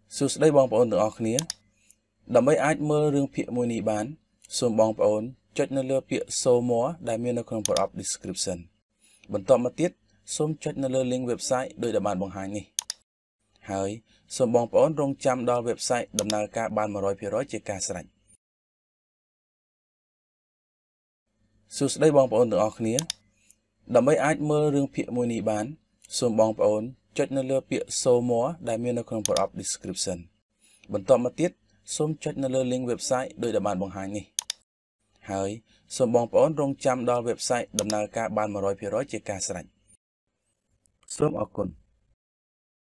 សួស្តីបងប្អូនទាំងអស់គ្នាដើម្បីអាចមើលរឿងភាគមួយនេះបានសូមបងប្អូនចុចនៅលើពាក្យ show more ដែលមាននៅក្នុងប្រអប់ description បន្ទាប់មកទៀតសូមចុចនៅលើ link website ដោយដែលបានបង្ហាញនេះហើយសូមបងប្អូនរងចាំដល់ website ដំណើរការបាន 100% ជាការស្រេចសួស្តីបងប្អូនទាំងអស់គ្នាដើម្បីអាចមើលរឿងភាគមួយនេះបានសូមបងប្អូនចុចនៅលើពាក្យ show more ដែលមាននៅក្នុងប្រអប់ description បន្ទាប់មកទៀតសូមចុចនៅលើ link website ដោយដែលបានបង្ហាញនេះហើយសូមបងប្អូនរងចាំដល់ website ដំណើរការបាន 100% ជាការស្រេចសូមអរគុណ